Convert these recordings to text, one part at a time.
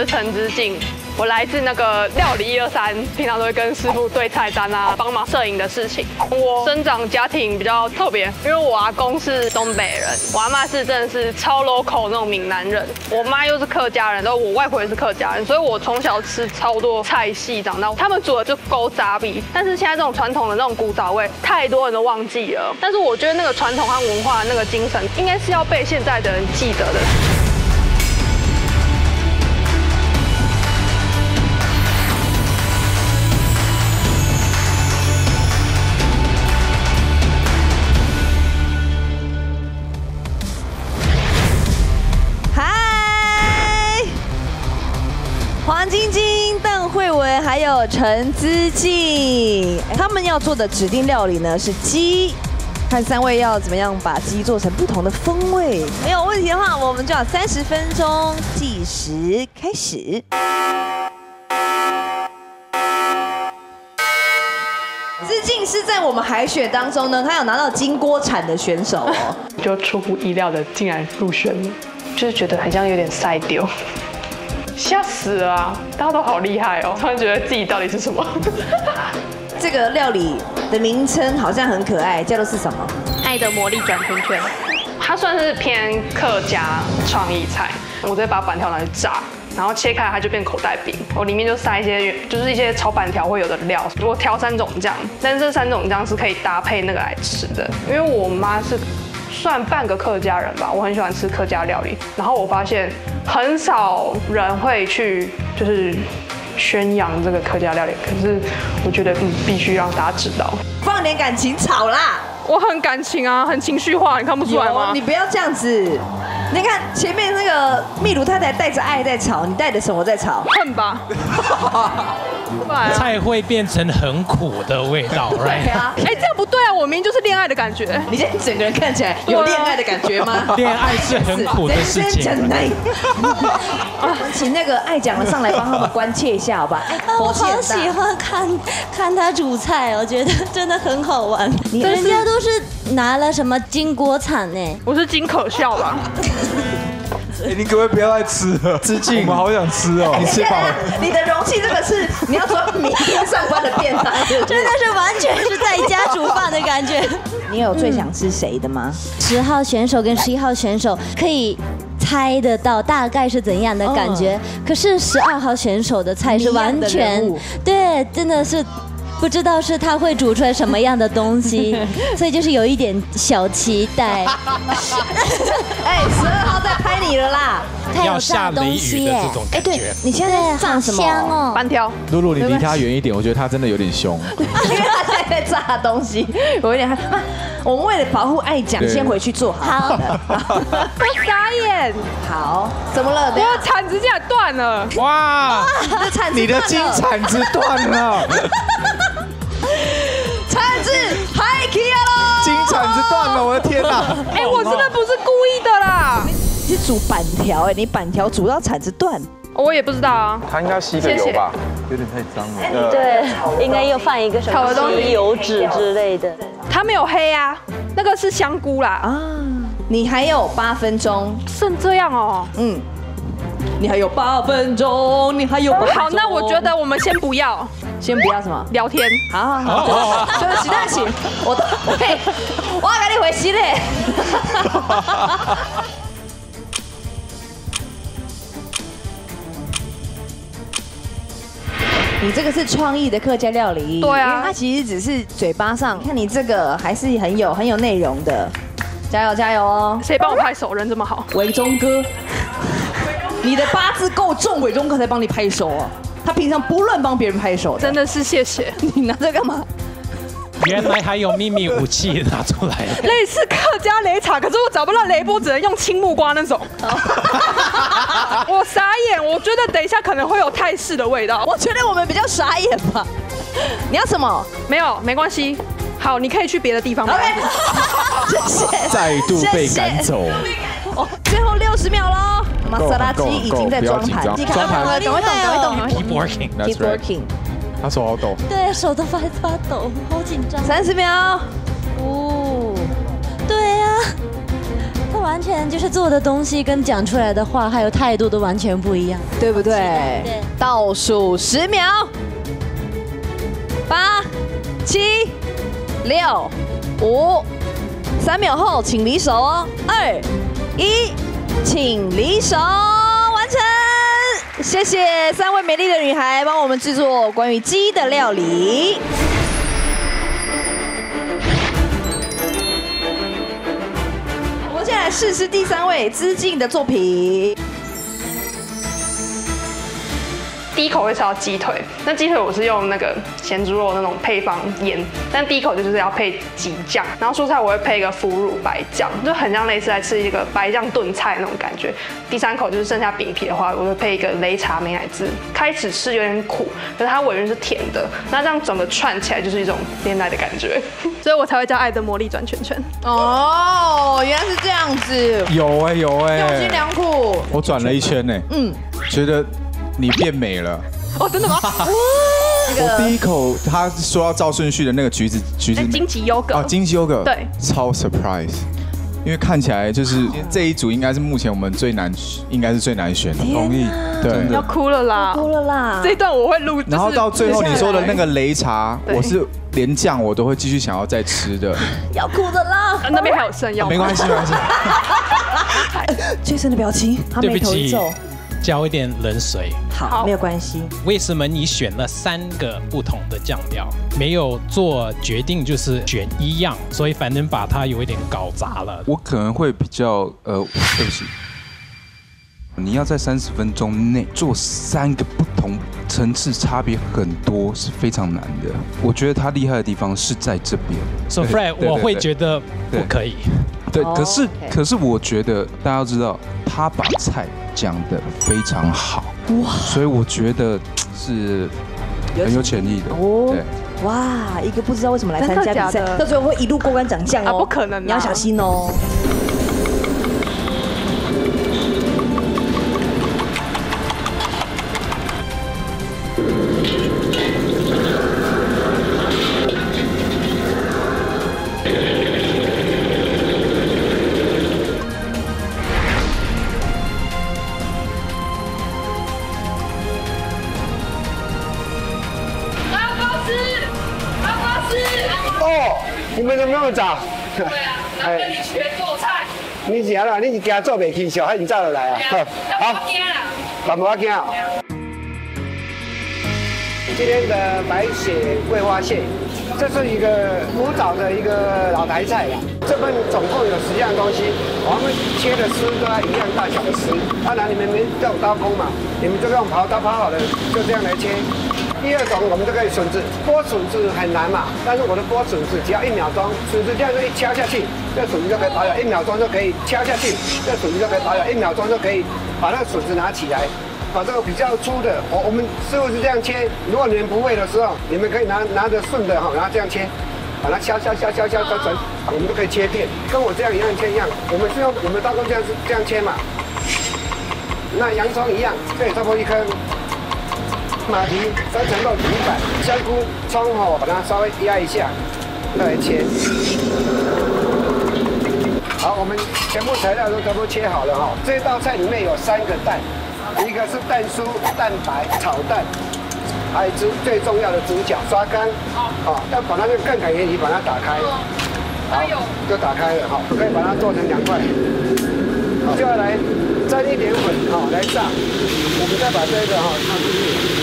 是陈之静，我来自那个料理123，平常都会跟师傅对菜单啊，帮忙摄影的事情。我生长家庭比较特别，因为我阿公是东北人，我阿嬷是真的是超 local 那种闽南人，我妈又是客家人，然后我外婆也是客家人，所以我从小吃超多菜系长大。他们煮的就勾杂比，但是现在这种传统的那种古早味，太多人都忘记了。但是我觉得那个传统和文化那个精神，应该是要被现在的人记得的。 黄晶晶、邓慧文还有陈姿静，他们要做的指定料理呢是鸡，看3位要怎么样把鸡做成不同的风味。没有问题的话，我们就要30分钟计时开始。姿静是在我们海选当中呢，他有拿到金锅铲的选手哦， 就出乎意料的竟然入选了，就是觉得很像有点赛丢。吓死了啊！大家都好厉害哦，突然觉得自己到底是什么？ 这个料理的名称好像很可爱，叫做是什么？ 爱的魔力转圈圈，它算是偏客家创意菜。我直接把板条拿去炸，然后切开它就变口袋饼。我里面就塞一些，就是一些炒板条会有的料。我调3种酱，但是这3种酱是可以搭配那个来吃的。因为我妈是算半个客家人吧，我很喜欢吃客家料理。然后我发现很少人会去就是宣扬这个客家料理，可是我觉得必须让大家知道， 放点感情炒啦。 我很感情啊，很情绪化，你看不出来吗？ 你不要这样子。你看前面那个秘鲁太太带着爱在炒，你带着什么在炒？ 恨吧。 菜会变成很苦的味道， 对啊。哎，这样不对啊！我明明就是恋爱的感觉。 你现在整个人看起来有恋爱的感觉吗？ 恋爱是很苦的事情。 请那个爱讲的上来帮他们关切一下，好吧？ 我好喜欢看他煮菜，我觉得真的很好玩。人家都是拿了什么金锅铲呢？ 我是金可笑吧？ 你可不可以不要再吃了？致敬，我们好想吃哦。 你吃饱了？你的容器这个是你要说明天上班的便当， 真的是完全是在家煮饭的感觉。 你有最想吃谁的吗 ？10号选手跟11号选手可以猜得到大概是怎样的感觉，可是12号选手的菜是完全对，真的是。不知道是他会煮出来什么样的东西，所以就是有一点小期待。 哎，12号在拍你了啦！ 要下雷雨的这种感觉。 对，你现在炸什么？ 香哦， 板条。 露露，你离他远一点，我觉得他真的有点凶。 因为他现在在炸东西，我有点害怕。我们为了保护爱讲，先回去做好。 我傻眼。 好，怎么了？ 我的铲子竟然断了！ 哇， 你的金铲子断了。 铲子嗨起来喽！ 金铲子断了，我的天哪！ 哎，我真的不是故意的啦。 你是煮板条哎，你板条煮到铲子断， 我也不知道啊。 他应该吸个油吧？有点太脏了。 对，应该又放一个什么吸油纸之类的。 它没有黑啊，那个是香菇啦。啊， 你还有8分钟， 剩这样哦。 你还有8分钟，你还有8分钟。 好，那我觉得我们先不要。 先不要什么聊天， 好，对不起，我可以，我要跟你回息嘞。你这个是创意的客家料理， 对啊， 因为它其实只是嘴巴上，看你这个还是很有内容的，加油加油哦！ 谁帮我拍手？人这么好， 伟忠哥，你的8字够重，伟忠哥才帮你拍手啊。他平常不乱帮别人拍手的， 真的是谢谢。 你拿这干嘛？ 原来还有秘密武器拿出来了， 类似客家擂茶，可是我找不到雷波，只能用青木瓜那种。我傻眼，我觉得等一下可能会有泰式的味道。 我觉得我们比较傻眼吧。你要什么？ 没有，没关系。好，你可以去别的地方。 OK， 谢谢。 再度被赶走。 最后60秒喽，玛莎拉蒂已经在装盘， 装盘， 赶快动 ，keep working，keep working。 他手好抖， 对，手都发抖，好紧张。 30秒。 对呀， 他完全就是做的东西跟讲出来的话还有态度都完全不一样， 对不对？ 对。 倒数10秒，8、7、6、5、3秒后请离手哦，2、1，请离手，完成。谢谢3位美丽的女孩帮我们制作关于鸡的料理。我们现在来试试第3位资静的作品。 第一口会吃到鸡腿，那鸡腿我是用那个咸猪肉那种配方腌，但第一口就是要配鸡酱，然后蔬菜我会配一个腐乳白酱，就很像类似来吃一个白酱炖菜那种感觉。第3口就是剩下饼皮的话，我会配一个擂茶美乃滋。开始吃有点苦，可是它尾韵是甜的，那这样整个串起来就是一种恋爱的感觉，所以我才会叫爱的魔力转圈圈。 哦，原来是这样子。 有哎， 用心良苦。 我转了一圈呢，觉得你变美了。 哦，真的吗？ 我第一口他说要照顺序的那个橘子， 荆棘优格。 哦，荆棘优格。 对， 超 surprise， 因为看起来就是这一组应该是目前我们应该是最难选的。同意。对。 要哭了啦！ 哭了啦！ 这一段我会录。 然后到最后你说的那个擂茶，我是连酱我都会继续想要再吃的。 要哭的啦！ 那边还有剩药。 没关系，没关系。 Jason 的表情，他眉头一皱。 浇一点冷水。 好，没有关系。 为什么你选了3个不同的酱料，没有做决定就是选一样，所以反正把它有一点搞砸了。 我可能会比较对不起，你要在30分钟内做3个不同层次差别很多是非常难的。我觉得他厉害的地方是在这边。 So Fred， 我会觉得不可以。 对，可是我觉得大家要知道，他把菜讲得非常好，哇，所以我觉得是很有潜力的。哦，对， 哇，一个不知道为什么来参加比赛，到最后会一路过关斩将哦， 不可能， 你要小心哦。 你们怎么那么早？ 对啊，咱们学做菜。 你是啦，你是惊做袂起小，还是早就来啊？ 好，不惊啦。 爸爸惊啊！今天的白血桂花蟹，这是一个古早的一个老台菜呀。这份总共有10样东西，我们切的丝都要一样大小的丝。当然你们没这种刀工嘛，你们就用刨刀刨好了，就这样来切。第2种，我们就可以笋子，剥笋子很难嘛，但是我的剥笋子只要1秒钟，笋子这样子一敲下去，这笋子就可以保养，1秒钟就可以敲下去，这笋子就可以保养，1秒钟就可以把那个笋子拿起来。把这个比较粗的，我们师傅是这样切，如果你们不会的时候，你们可以拿着顺的哈，然后这样切，把它敲成，我们都可以切片，跟我这样一样切一样。我们是用我们刀工这样切嘛。那洋葱一样，这也差不多1颗。马蹄3层肉100，香菇、葱吼，把它稍微压一下，再来切。好，我们全部材料都差不多切好了哈。这道菜里面有3个蛋，一个是蛋酥、蛋白、炒蛋，还有最重要的主角刷干。好，要把那个更改原理把它打开。好，就打开了哈，可以把它做成2块。好，接下来沾一点粉哈来炸，我们再把这个哈放进去。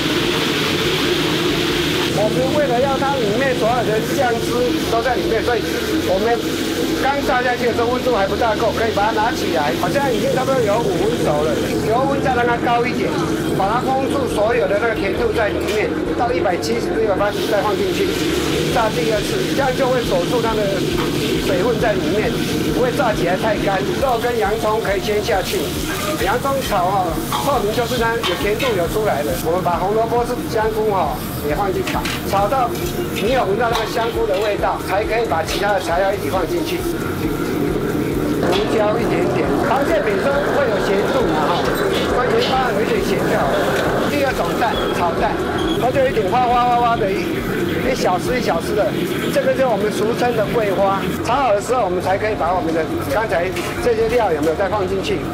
我们为了要它里面所有的酱汁都在里面，所以我们刚炸下去的时候温度还不大够，可以把它拿起来。好像已经差不多有5分熟了，油温再让它高一点，把它封住所有的那个甜度在里面，到170、180再放进去，炸第2次，这样就会锁住它的水分在里面，不会炸起来太干。肉跟洋葱可以先下去，洋葱炒哈，透明就是它有甜度有出来了。我们把红萝卜是香菇哈也放进去炒，炒到你有闻到那个香菇的味道，才可以把其他的材料一起放进去。胡椒一点点，螃蟹本身会有咸度嘛哈，所以盐巴有一点咸就好了。第2种蛋，炒蛋。 它就一点花的，一小丝一小丝的，这个就是我们俗称的桂花。炒好的时候，我们才可以把我们的刚才这些料有没有再放进去？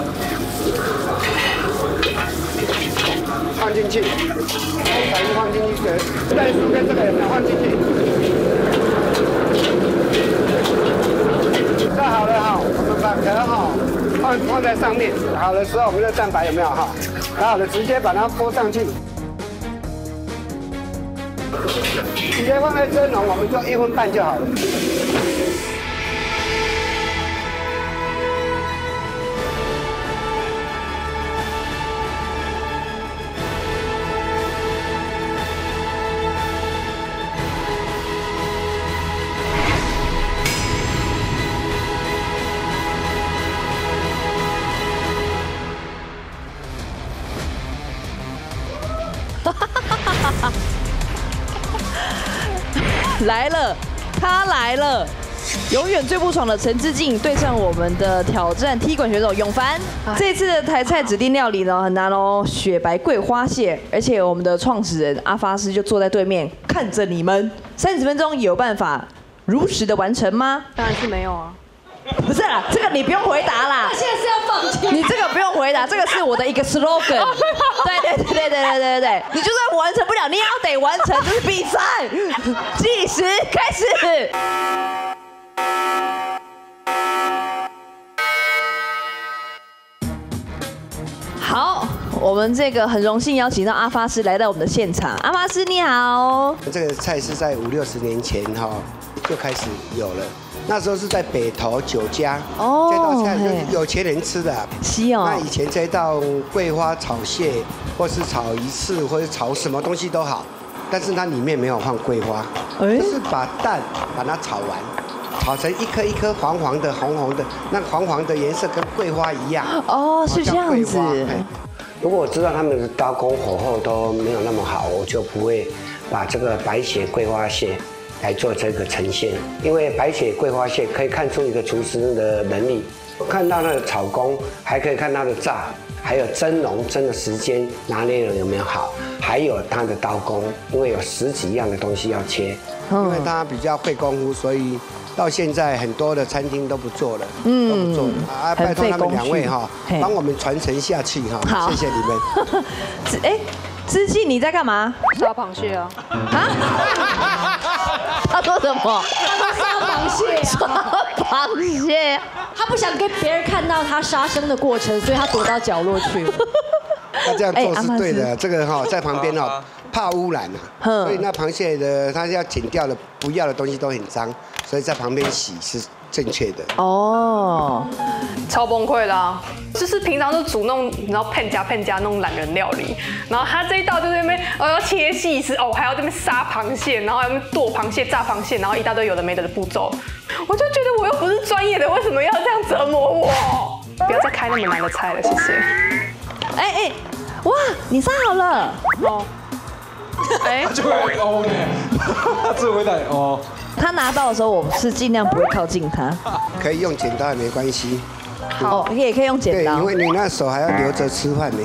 放进去，把鱼放进去，蛋酥跟这个有没有放进去？这好了哈，我们把壳哈放在上面，好的时候我们的蛋白有没有哈？好了，直接把它拨上去，直接放在蒸笼，我们就1分半就好了。 来了，他来了！永远最不爽的陈志敬对上我们的挑战踢馆选手永凡。这次的台菜指定料理呢很难哦，雪白桂花蟹，而且我们的创始人阿发师就坐在对面看着你们。30分钟有办法如实的完成吗？ 当然是没有啊。 不是啦，这个你不用回答啦。 现在是要放弃。 你这个不用回答，这个是我的一个 slogan。对，你就算完成不了，你也要得完成，这是比赛。计时开始。好，我们这个很荣幸邀请到阿发师来到我们的现场。阿发师你好。 这个菜是在50、60年前哈就开始有了。那时候是在北投酒家，这道菜就是有钱人吃的。 是哦。 那以前这道桂花炒蟹，或是炒鱼翅，或是炒什么东西都好，但是它里面没有放桂花，就是把蛋把它炒完，炒成一颗一颗黄黄的、红红的，那黄黄的颜色跟桂花一样。 哦，是这样子。 如果我知道他们的刀工火候都没有那么好，我就不会把这个白血桂花蟹来做这个呈现，因为白血桂花蟹可以看出一个厨师的能力，看到它的炒工，还可以看它的炸，还有蒸笼蒸的时间拿捏的有没有好，还有它的刀工，因为有10几样的东西要切，因为它比较费功夫，所以到现在很多的餐厅都不做了，都不做了啊！拜托他们2位哈，帮我们传承下去哈，谢谢你们。 哎，知敬你在干嘛？ 杀螃蟹啊！ 他说什么？ 他说杀螃蟹啊！ 杀螃蟹。 他不想给别人看到他杀生的过程，所以他躲到角落去了。 他这样做是对的，这个哈在旁边哈怕污染啊，所以那螃蟹的它要剪掉的不要的东西都很脏，所以在旁边洗是正确的。 哦， 超崩溃啦！就是平常都煮弄，然后骗家那种懒人料理，然后他这一道就在那边要切细丝哦，还要这边杀螃蟹，然后要剁螃蟹、炸螃蟹，然后一大堆有的没的步骤，我就觉得我又不是专业的，为什么要这样折磨我？不要再开那么难的菜了，谢谢。 哎，哇，你杀好了哦。 他就会哦呢，他只会带哦。 他拿到的时候，我是尽量不会靠近他。 可以用剪刀也没关系。 好，也可以用剪刀。 对，因为你那手还要留着吃饭呢。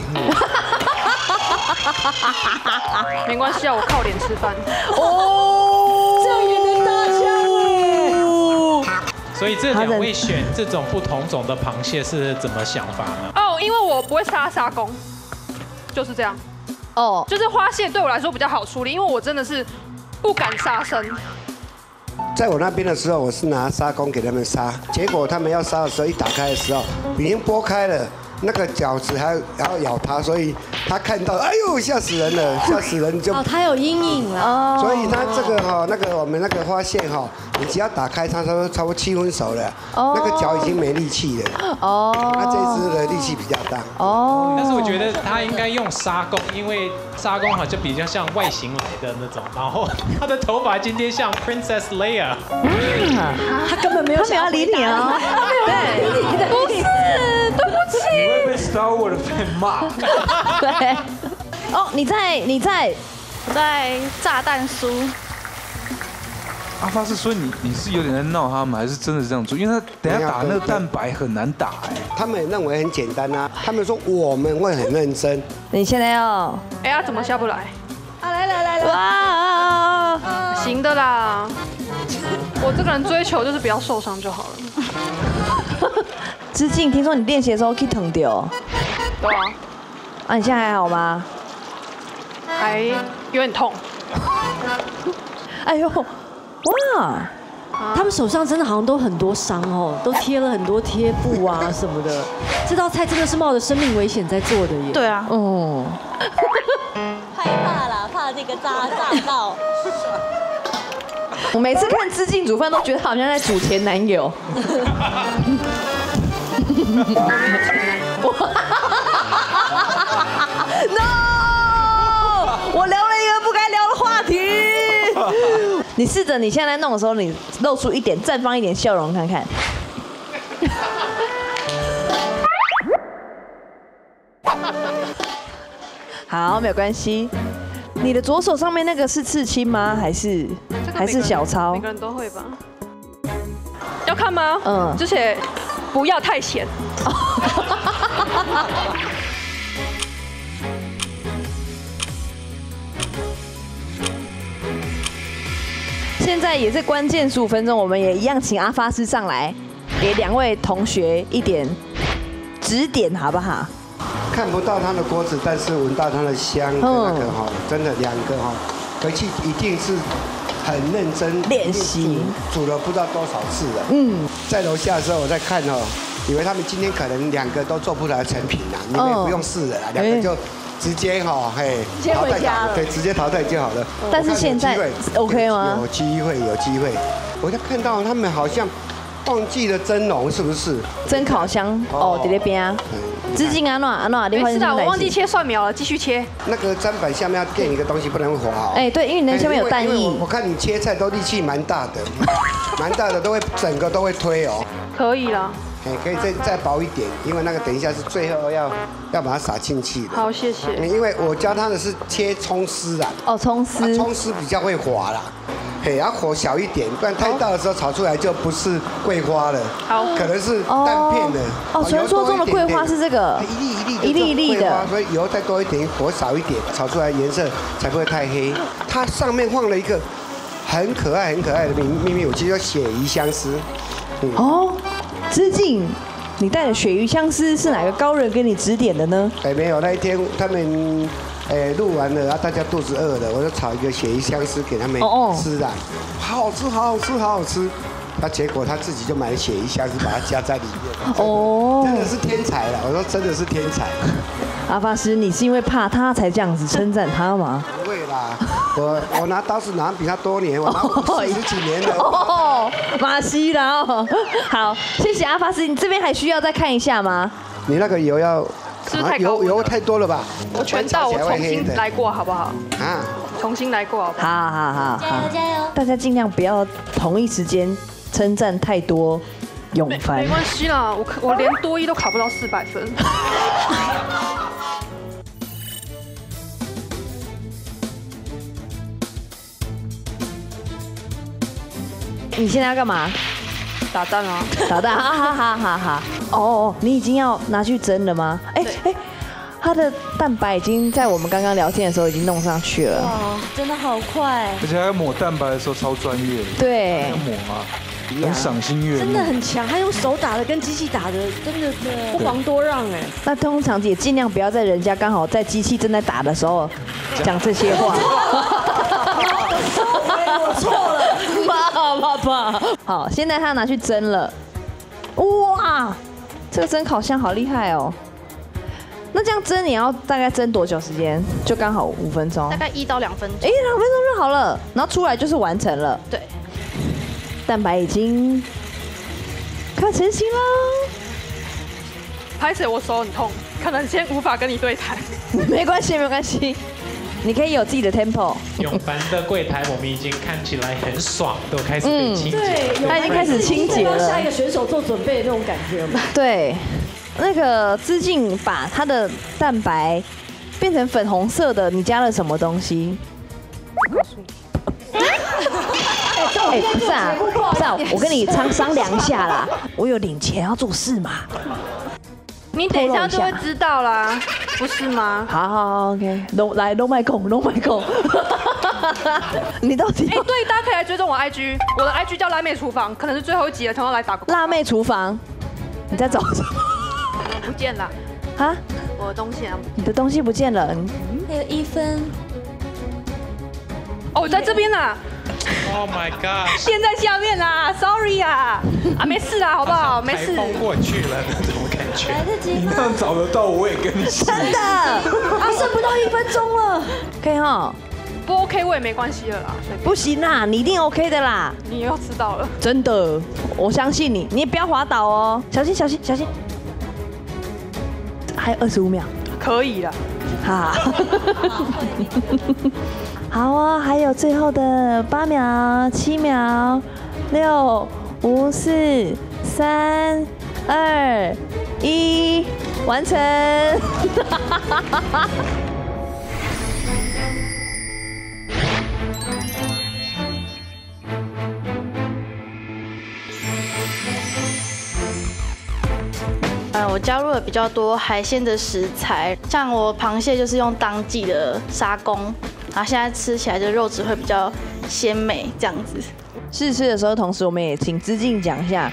没关系啊，我靠脸吃饭。 哦， 这样也能打枪。 所以这2位选这种不同种的螃蟹是怎么想法呢？ 哦，因为我不会杀沙公，就是这样。哦，就是花蟹对我来说比较好处理，因为我真的是不敢杀生。 在我那边的时候，我是拿沙公给他们杀，结果他们要杀的时候，一打开的时候已经剥开了，那个饺子还要咬它，所以他看到，哎呦，吓死人了，吓死人就。 哦，他有阴影了。 所以他这个哈，那个我们那个花蟹哈，你只要打开它，差不多7分熟了，那个脚已经没力气了。哦。那这只的力气比较大。 哦。但是我觉得他应该用沙公，因为沙公好像比较像外形来的那种，然后他的头发今天像 Princess Leia。 他根本没有想要理你啊。 对，不是，对不起。 你会被 Star Wars 被骂。 对。哦，你在我在炸弹酥。 阿发是说你是有点在闹他们，还是真的是这样做？因为他等下打那个蛋白很难打哎。 他们认为很简单啊，他们说我们会很认真。 你现在要， 哎呀，怎么下不来？ 来，哇， 行的啦。我这个人追求就是不要受伤就好了。 知静，听说你练习的时候去疼掉。 对啊。 啊，你现在还好吗？ 还有点痛。 哎呦，哇！ 他们手上真的好像都很多伤哦，都贴了很多贴布啊什么的。这道菜真的是冒着生命危险在做的耶。 对啊。 哦。 害怕啦，怕这个炸到。 我每次看知静煮饭都觉得好像在煮前男友。No！ 我聊了一个不该聊的话题。你试着你现在弄的时候，你露出一点绽放一点笑容看看。好，没有关系。你的左手上面那个是刺青吗？还是小抄？ 每个人都会吧。要看吗？ 嗯。 而且不要太咸。 现在也是关键15分钟，我们也一样请阿发师上来，给2位同学一点指点，好不好？ 看不到它的锅子，但是闻到它的香的那个哈，真的2个哈，回去一定是很认真练习， 煮了不知道多少次了。在楼下的时候我在看哦，以为他们今天可能2个都做不来成品啦，你们也不用试了啦，2个就直接哈直接回家了， 对，直接淘汰就好了。 但是现在 OK 吗？ 有机会。我就看到他们好像忘记了蒸笼，是不是？ 蒸烤箱哦，在那边啊。知静安诺， 没事的，我忘记切蒜苗了，继续切。 那个砧板下面要垫一个东西，不能滑哦。 哎，对，因为你那下面有蛋液。 我看你切菜都力气蛮大的，都会整个都会推哦。 可以啦。 哎，可以再薄一点，因为那个等一下是最后要把它撒进去的。 好，谢谢。 因为我教他的是切葱丝啊。 哦，葱丝。 葱丝比较会滑啦。嘿，要火小一点，不然太大的时候炒出来就不是桂花了， 好， 可能是蛋片的。 哦，传说中的桂花是这个， 一粒的，所以油再多一点，火少一点，炒出来颜色才不会太黑。它上面放了一个很可爱的秘密武器，叫鳕鱼香丝。 哦，知静，你带的鳕鱼香丝是哪个高人给你指点的呢？ 哎，没有，那一天他们。录完了，大家肚子饿了，我就炒一个鳕鱼香丝给他们吃啦，好好吃。那结果他自己就买了鳕鱼香丝，把它加在里面。哦，真的是天才了！我说真的是天才。 阿发师，你是因为怕他才这样子称赞他吗？ 不会啦，我拿刀子拿比他多年，我拿40几年了。 哦，马西啦哦。好，谢谢阿发师，你这边还需要再看一下吗？ 你那个油要。 是不是太高？ 油太多了吧？ 我全倒，我重新来过好不好？啊，重新来过好不好？ 好， 加油！ 大家尽量不要同一时间称赞太多永帆。 没关系啦，我连多一都考不到400分。 你现在要干嘛？ 打蛋啊！ 打蛋，好。哦，你已经要拿去蒸了吗？哎，它的蛋白已经在我们刚刚聊天的时候已经弄上去了。 哇，真的好快！ 而且还抹蛋白的时候超专业。 对， 要抹啊，很赏心悦目。 真的很强，他用手打的跟机器打的，真的不遑多让哎。 那通常也尽量不要在人家刚好在机器正在打的时候讲这些话。我错了，爸。好，现在他拿去蒸了。哇，这个蒸烤箱好厉害哦。那这样蒸你要大概蒸多久时间？就刚好5分钟。 大概1到2分钟。 哎，2分钟就好了，然后出来就是完成了。 对。 蛋白已经快成型了。 拍起我手很痛，可能先无法跟你对谈。 没关系。你可以有自己的 tempo。 永凡的柜台我们已经看起来很爽，都开始被清洁。 对，他已经开始清洁了。 下一个选手做准备的那种感觉嘛。 对，那个知静把它的蛋白变成粉红色的，你加了什么东西？告诉你。不是啊，我跟你商量一下啦，我有领钱要做事嘛。 你等一下就会知道啦，不是吗？ 好 ，OK， 来弄麦控。你到底？ 对，大家可以来追踪我 IG， 我的 IG 叫辣妹厨房，可能是最后一集了，想要来打辣妹厨房，你在找什么？ 不见了啊？ 我的东西啊？ 你的东西不见了？ 还有1分。 哦，在这边啦。 Oh my god！ 垫在下面啦 ，Sorry 啊，没事啦，好不好？没事。 台风过去了那种感觉。 来得及吗？ 你这样找得到，我也跟你说。 真的剩不到1分钟了。 可以哈？ 不 OK 我也没关系了啦，所以不行啦，你一定 OK 的啦。 你又知道了， 真的，我相信你，你也不要滑倒哦，小心。还有25秒， 可以了。 好。好啊，还有最后的8秒、7秒、6、5、4、3、2、1，完成。 我加入了比较多海鲜的食材，像我螃蟹就是用当季的沙公，然后现在吃起来的肉质会比较鲜美，这样子。 试吃的时候，同时我们也请姿静讲一下。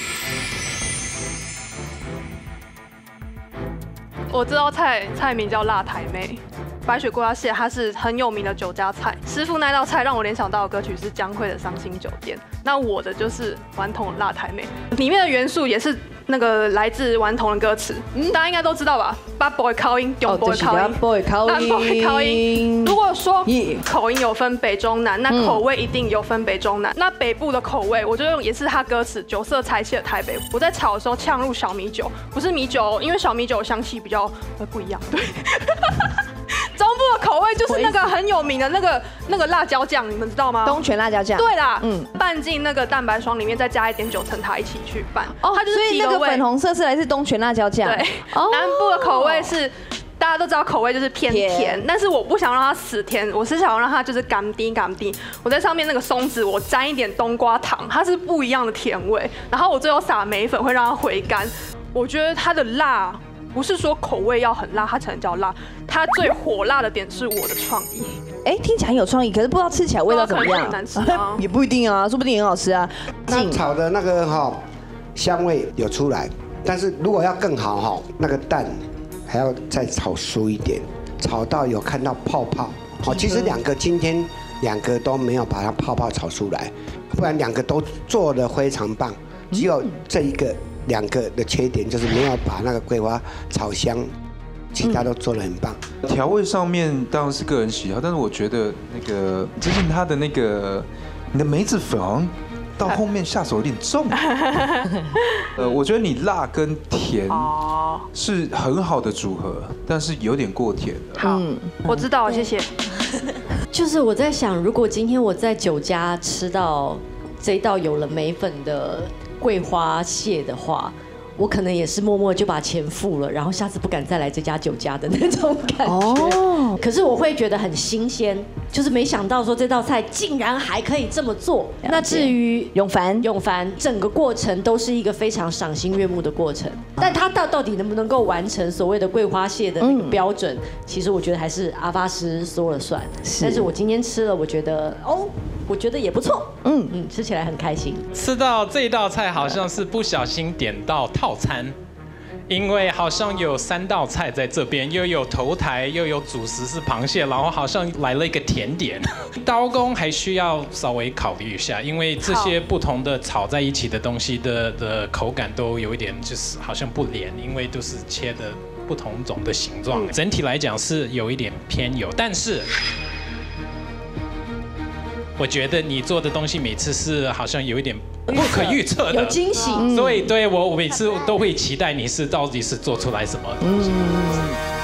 我这道菜名叫辣台妹。白雪桂花蟹，它是很有名的酒家菜。师傅那道菜让我联想到的歌曲是江蕙的《伤心酒店》，那我的就是顽童辣台妹，里面的元素也是那个来自顽童的歌词，大家应该都知道吧？把 boy 口音，用 boy 口音 ，boy 口音。 如果说口音有分北中南，那口味一定有分北中南。那北部的口味，我就用也是他歌词酒色财气的台北。我在炒的时候呛入小米酒，不是米酒，因为小米酒香气比较不一样。对。中部的口味就是那个很有名的那个辣椒酱，你们知道吗？ 东泉辣椒酱。 对啦，拌进那个蛋白霜里面，再加一点9层塔一起去拌。哦，它就是所以那个粉红色是来自东泉辣椒酱。 对，南部的口味是大家都知道，口味就是偏甜，但是我不想让它死甜，我是想要让它就是甘滴。我在上面那个松子，我沾一点冬瓜糖，它是不一样的甜味。然后我最后撒梅粉，会让它回甘。我觉得它的辣。不是说口味要很辣，它才能叫辣。它最火辣的点是我的创意。 听起来很有创意，可是不知道吃起来味道怎么样。 很难吃吗？ 也不一定啊，说不定很好吃啊。 那炒的那个香味有出来，但是如果要更好那个蛋还要再炒酥一点，炒到有看到泡泡。其实今天两个都没有把它泡泡炒出来，不然2个都做得非常棒，只有这2个的缺点就是没有把那个桂花炒香，其他都做得很棒。 调味上面当然是个人喜好，但是我觉得那个之前它的那个你的梅子粉好像到后面下手有点重。我觉得你辣跟甜是很好的组合，但是有点过甜了。 好，我知道，谢谢。 就是我在想，如果今天我在酒家吃到这一道有了梅粉的桂花蟹的话，我可能也是默默就把钱付了，然后下次不敢再来这家酒家的那种感觉。可是我会觉得很新鲜，就是没想到说这道菜竟然还可以这么做。那至于永凡整个过程都是一个非常赏心悦目的过程，但他到底能不能够完成所谓的桂花蟹的那个标准，其实我觉得还是阿发师说了算。但是我今天吃了，我觉得也不错，吃起来很开心。 吃到这一道菜好像是不小心点到套餐，因为好像有3道菜在这边，又有头台，又有主食是螃蟹，然后好像来了一个甜点。刀工还需要稍微考虑一下，因为这些不同的炒在一起的东西的口感都有一点就是好像不连，因为都是切的不同种的形状。整体来讲是有一点偏油，但是。我觉得你做的东西每次是好像有一点不可预测的， 有惊喜， 所以对我每次都会期待你到底是做出来什么东西。